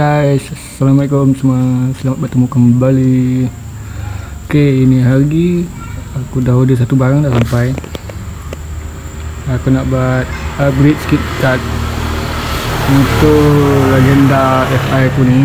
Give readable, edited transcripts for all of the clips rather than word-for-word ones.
guys, assalamualaikum semua, selamat bertemu kembali. Oke, ini hari aku dah order satu barang dah sampai. Aku nak buat upgrade sikit card untuk legenda FI aku ni.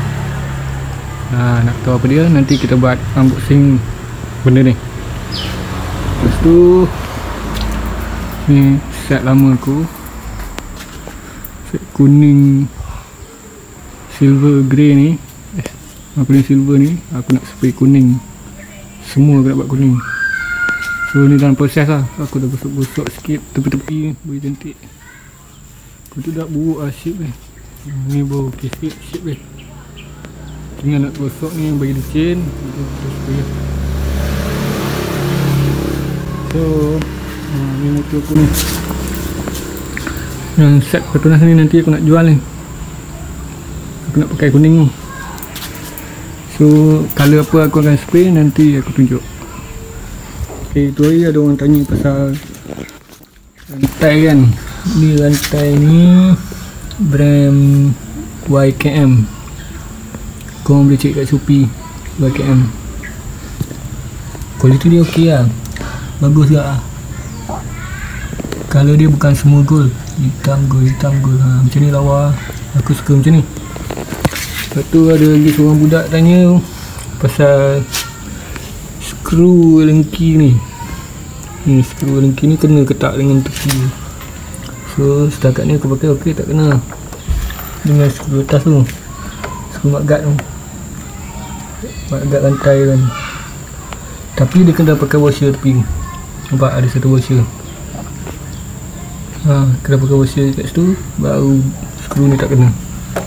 Nak tahu apa dia, nanti kita buat unboxing benda ni. Lepas tu ni set lama aku, set kuning silver grey ni, kuning silver ni aku nak spray kuning, semua aku nak buat kuning. So ni dalam proses lah, aku dah gosok-gosok sikit tepi-tepi ni bagi cantik. Aku tu dah buruk lah shape ni. Ni baru ok shape ni. Tinggal nak gosok ni bagi licin. So ni motor aku ni, yang set Petronas ni nanti aku nak jual ni. Aku nak pakai kuning ni. So colour apa aku akan spray nanti aku tunjuk. Ok, tu hari ada orang tanya pasal rantai kan. Ni rantai ni brand YKM. Korang boleh cek kat Shopee, YKM. Kualiti dia ok lah, bagus juga lah. Colour dia bukan semua gold, hitam gold macam ni lawa. Aku suka macam ni. Lepas tu ada lagi seorang budak tanya pasal skru lengki ni. Ni skru lengki ni kena ke tak dengan tepi. So setakat ni aku pakai ok, tak kena dengan skru atas tu, skru mudguard tu, mudguard rantai kan. Tapi dia kena pakai washer tepi. Nampak ada satu washer. Kena pakai washer kat situ, baru skru ni tak kena.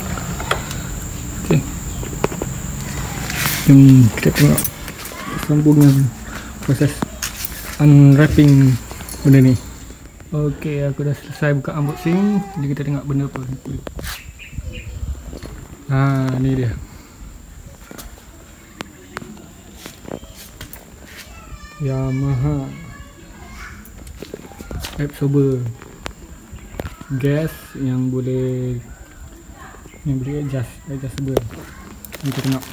Kita tengok sambungan proses unwrapping benda ni. Ok, aku dah selesai buka unboxing. Jadi kita tengok benda apa. Ni dia. Yamaha absorber gas yang boleh adjustable. Kita tengok.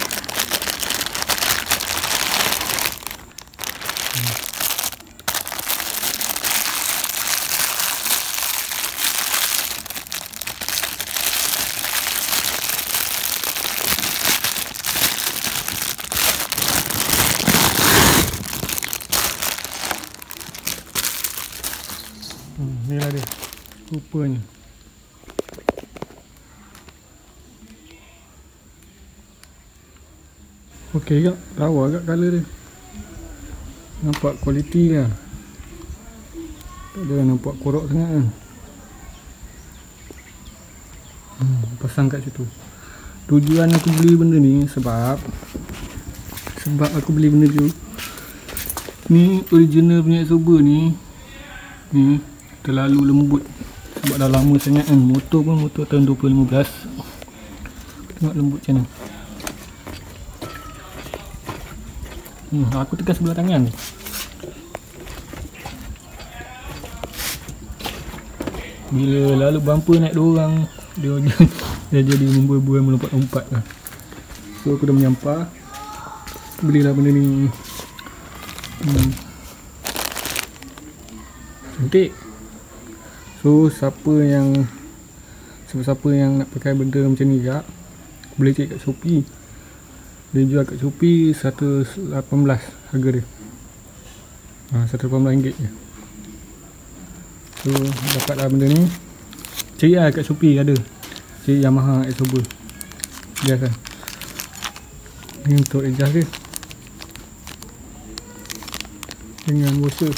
Inilah dia rupanya. Ok juga, lawa agak colour dia. Nampak kualiti lah, tak ada nampak korak sangat kan. Pasang kat situ. Tujuan aku beli benda ni sebab aku beli benda tu ni original punya absorber ni terlalu lembut. Sebab dah lama sangat kan, motor tahun 2015. Tengok lembut macam mana. Aku tekan sebelah tangan. Bila lalu bumper naik 2 orang, dia jadi membuai-buai melompat-lompat lah. So aku dah menyampah, belilah benda ni. Cantik. So siapa yang nak pakai benda macam ni juga, boleh cek kat Shopee. Dia jual kat Shopee 118 harga dia. 118 ringgit je. So dapatlah benda ni. Cari lah kat Shopee ada. Cari Yamaha absorber gas lah. Ni untuk adjust dia dengan washer.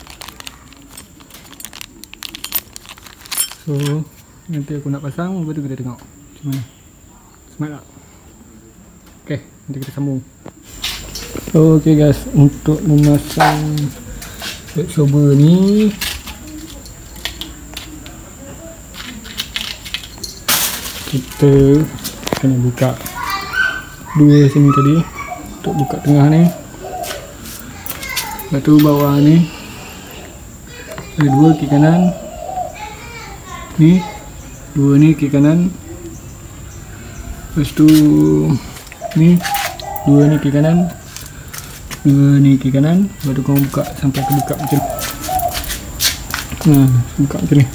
So nanti aku nak pasang, lepas tu kita tengok macam mana. Smart tak? Ok, nanti kita sambung. Ok guys, untuk memasang absorber ni, kita kena buka 2 sini tadi untuk buka tengah ni. Lepas tu bawah ni ada 2 kiri kanan. Ni 2 ni kiri kanan. Lepas tu ni, dua ni kiri kanan, dua ni kiri kanan. Lepas tu korang buka sampai terbuka macam ni. Buka macam ni.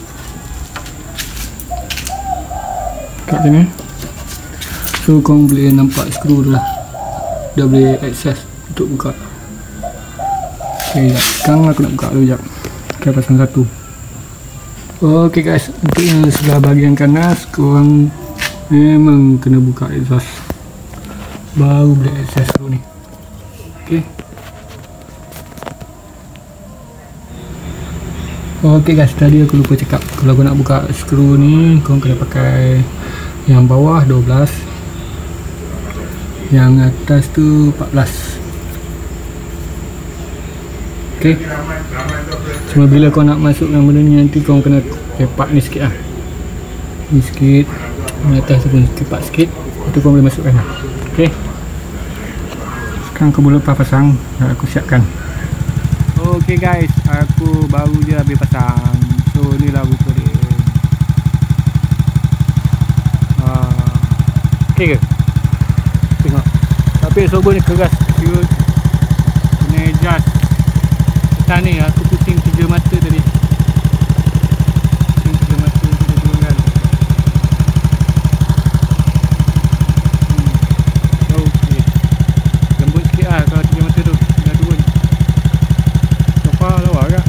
Buka macam ni. So korang boleh nampak skru tu lah. Dah boleh akses untuk buka. Okay, sekarang aku nak buka dulu sekejap. Okay, pasang satu. Ok guys, untuk yang sebelah bahagian kanan korang memang kena buka exhaust baru boleh akses skru ni. Ok guys, tadi aku lupa cakap, kalau kau nak buka skru ni kau kena pakai yang bawah 12, yang atas tu 14. ok, cuma bila kau nak masukkan benda ni nanti kau kena lepak ni sikit lah, ni sikit, ni atas tu pun lepak sikit, itu kau boleh masukkan lah. ok, sekarang aku boleh lepas pasang dan aku siapkan. ok guys, aku baru je habis pasang. So ni lah buku dia. ok ke? Tengok, tapi sobo ni keras cute. Kena adjust. Atas ni aku pusing 3 mata tadi. Pusing 3 mata, 3 turunkan. ok, lembut sikit lah kalau 3 mata tu dah turun. Sofa lawa agak.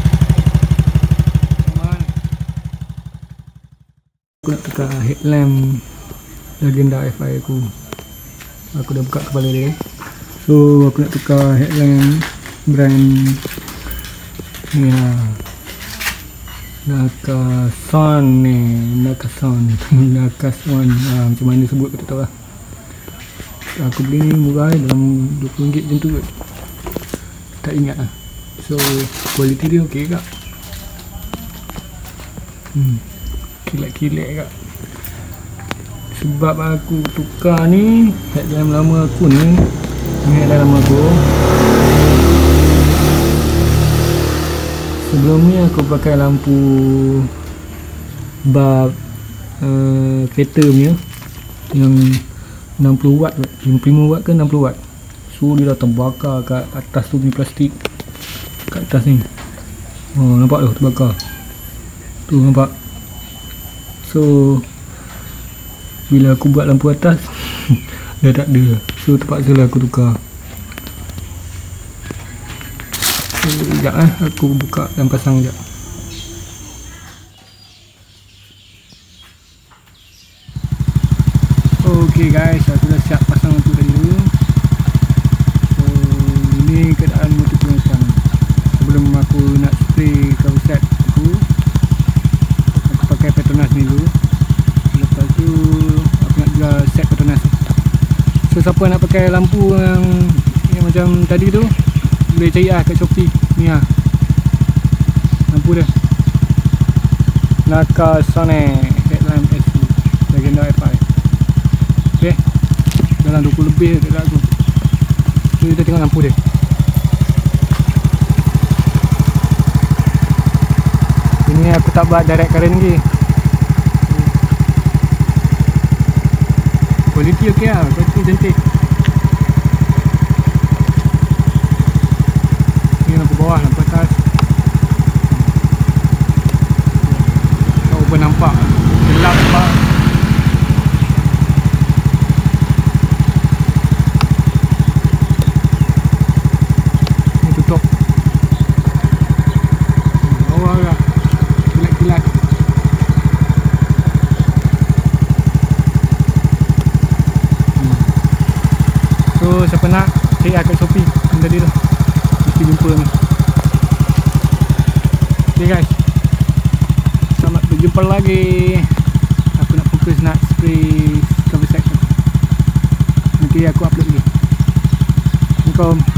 Aku nak tukar headlamp Legenda FI aku. Aku dah buka kepala dia. So aku nak tukar headlamp brand ni lah, Nakason ni, Nakason macam mana sebut aku tak tahu lah. Aku beli ni murah dalam RM20 macam tu kot, tak ingat lah. So kualiti dia ok kak. Kilat-kilat kak. Sebab aku tukar ni headlamp lama aku ni, headlamp lama aku. Sebelum ni aku pakai lampu bulb kereta punya yang 60 watt, 55 watt ke 60 watt. So dia dah terbakar kat atas tu punya plastik, kat atas ni. Oh nampak tu terbakar tu, nampak. So bila aku buat lampu atas dah tak ada. So terpaksa lah aku tukar. So sekejap aku buka dan pasang sekejap. Ok guys, aku dah siap pasang lampu tadi dulu. So ini keadaan motor tu sekarang. Sebelum aku nak spray cover set aku pakai Petronas ni dulu. Lepas tu aku nak jual set Petronas. So siapa nak pakai lampu yang macam tadi tu boleh cari lah kat Shopee ni lah lampu dia, Nakasone headlamp SU Legenda FI. ok, dalam 20 lebih dekat aku. So kita tengok lampu dia. Ini aku tak buat direct current lagi. Kualiti ok lah, kualiti cantik. Ni lampu bawah, lampu atas. Kau pun nampak gelap nampak. Ni tutup bawah lah, kilat-kilat. So siapa nak cari kat Shopee yang tadi tu mesti jumpa ni. Ok guys, selamat berjumpa lagi. Aku nak fokus nak spray cover set tu. Nanti aku upload lagi. Assalamualaikum.